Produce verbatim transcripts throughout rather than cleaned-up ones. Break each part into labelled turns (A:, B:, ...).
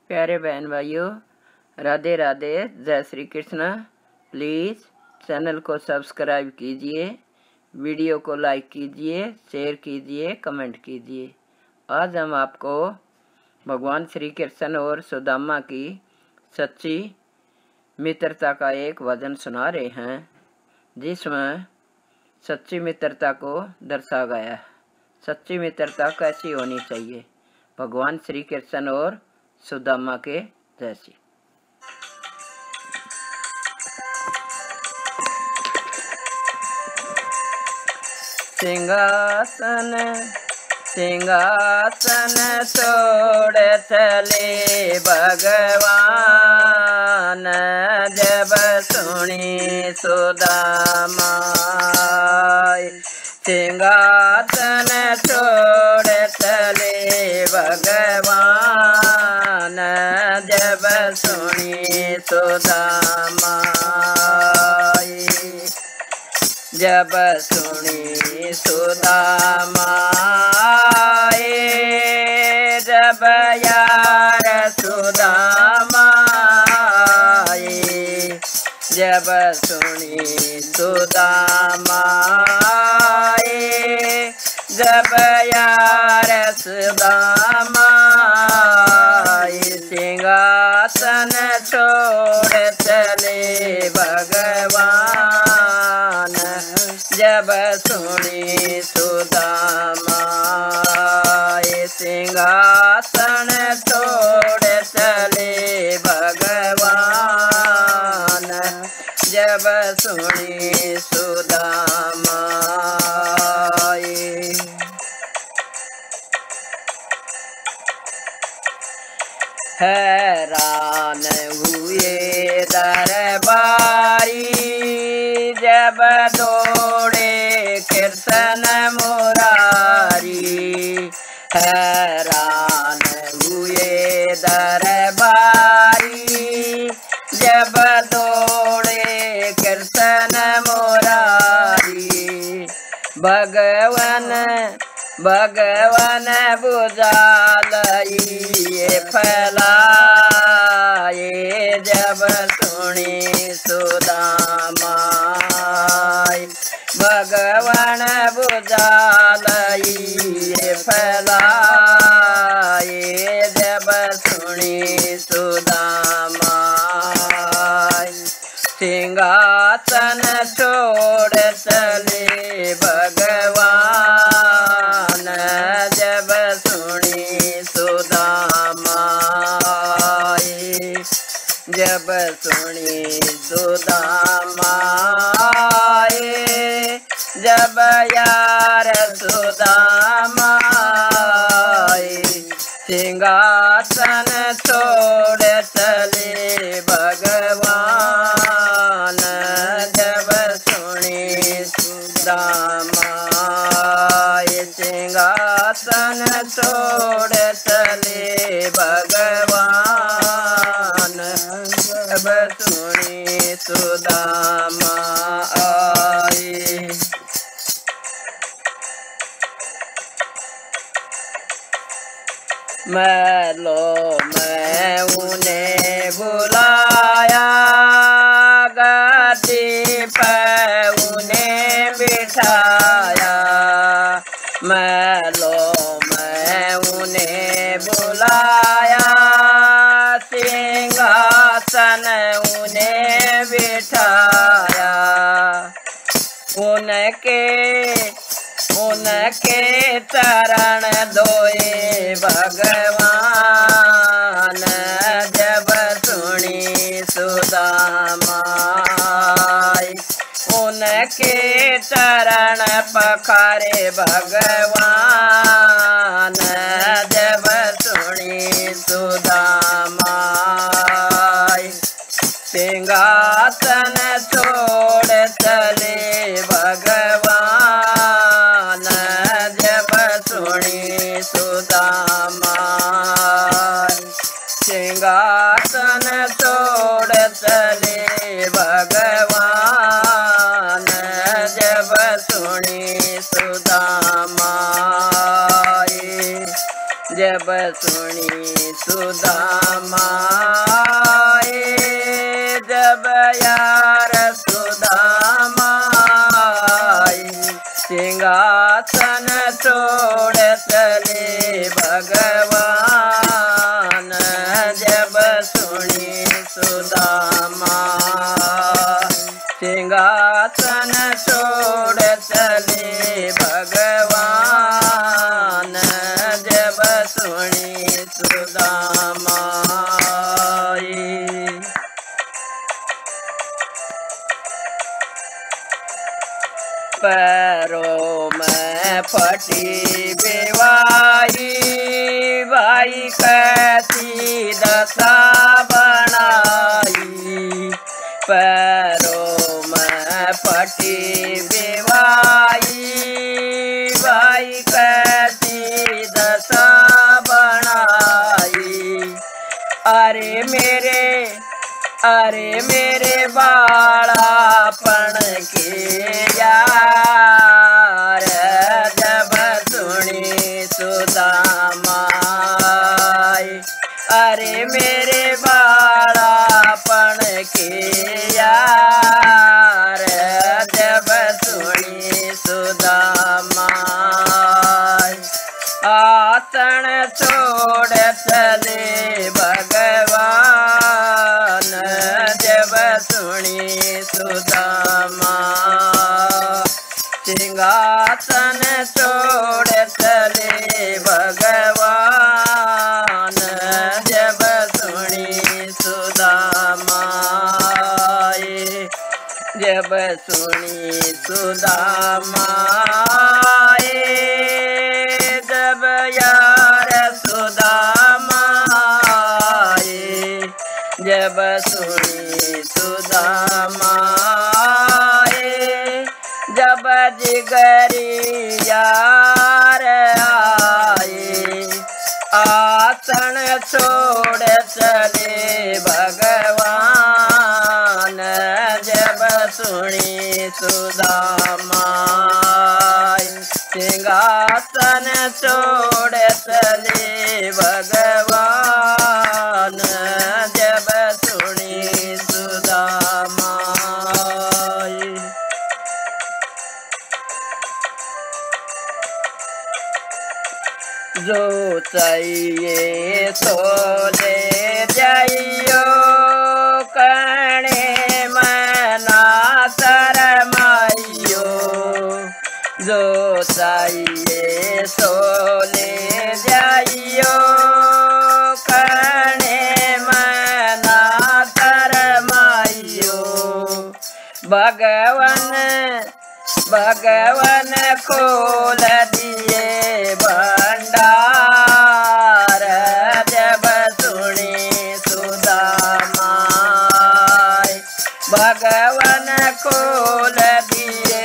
A: प्यारे बहन भाइयों, राधे राधे, जय श्री कृष्ण। प्लीज़ चैनल को सब्सक्राइब कीजिए, वीडियो को लाइक कीजिए, शेयर कीजिए, कमेंट कीजिए। आज हम आपको भगवान श्री कृष्ण और सुदामा की सच्ची मित्रता का एक भजन सुना रहे हैं, जिसमें सच्ची मित्रता को दर्शा गया है। सच्ची मित्रता कैसी होनी चाहिए, भगवान श्री कृष्ण और सुदामा के जैसी। सिंहासन सिंहासन छोड़ चले भगवान, जब सुनी सुदामा। सिंहासन छोड़ चले भगवान, जब सुनी सुदामा। जब सुनी सुदामा, जब यार सुदामा, जब सुनी सुदामा, जब यार सुदामा। सिंहासन छोड़ चले भगवान, जब सुनी सुदामा। सिंहासन छोड़ चले भगवान, जब सुनी सुदामा। हैरान हुए दरबारी, जब दौड़े कृष्ण मुरारी। हैरान हुए दरबारी, जब दौड़े कृष्ण मुरारी। भगवान भगवान बुझालइए फैलाए, जब सुनी सुदामा। भगवान बुझालइए फैलाए, जब सुनी सुदामा। सिंहासन छोड़ चले भगवान, जब सुनी सुदामा। जब सुनी सुदामा, जब यार सुदामा। सिंहासन छोड़ चले भगवान, जब सुनी सुदामा। सिंहासन छोड़ चले भगवान, जब सुनी सुदामा आए। मैलो मैं उन्हें बुलाया, गद्दी पे उन्हें बिठाया। मैलो मैं उन्हें बुलाया, सिंहासन उन्हें बिठाया। उनके उनके चरण धोए भगवान, जब सुनी सुदामा। उनके चरण पखारे भगवान, जब सुनी सुदामा। सिंहासन छोड़ चले भगवान, जब सुनी सुदामा। सिंहासन छोड़ चले भगवान, जब सुनी सुदामा। जब सुनी सुदामा जब यार सुदामा सिंहासन छोड़ चले भगवान जब सुनी सुदामा सिंहासन छोड़ चले भगवान जब सुनी सुदामा पैरों में फटी बेवाई भाई कैसी दशा बनाई पैरों में फटी बेवाई भाई कैसी दशा बनाई अरे मेरे अरे मेरे बाड़ापन के यार जब सुनी सुदामा अरे मेरे बाड़ापन के यार जब सुनी सुदामा आसन छोड़ चले भगवान जब सुनी सुदामा सिंहासन छोड़ चले भगवान जब सुनी सुदामा जब सुनी सुदामा जब यार सुदामा जब सुनी सुदामा जब जिगरी यार आए आसन छोड़ चले भगवान जब सुनी सुदामा सिंहासन छोड़ चले भगवान जब सुनी सुदामा जो चाहिए सो ले जाइयो कणे मना शरमाइयो जो चाहिए सो ले जाइयो कणे मना शरमाइयो भगवान भगवान खोल दिए भंडार जब सुनी सुदामा भगवान खोल दिए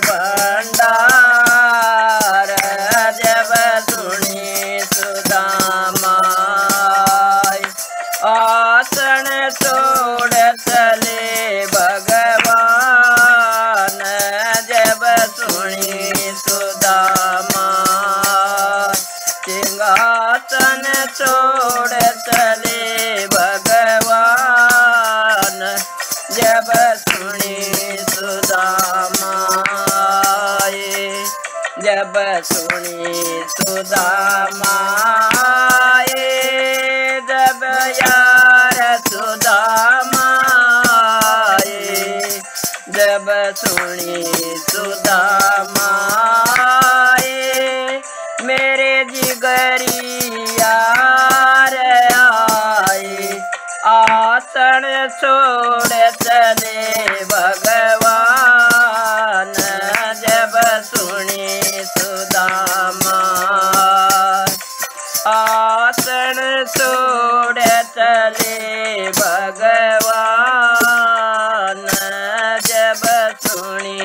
A: भंडार जब सुनी सुदामा आसन छोड़ चले भगवान जब सुनी सुदामा सिंहासन छोड़ चले भगवान जब सुनी सुदामा जब सुनी सुदामा जब यार सुदामा जब सुनी सुदामा मेरे जिगरी यार आए आसन छोड़ चले भगवान जब सुनी सुदामा आसन छोड़ चले भगवान जब सुनी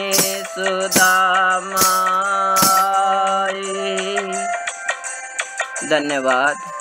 A: सुदामा। धन्यवाद।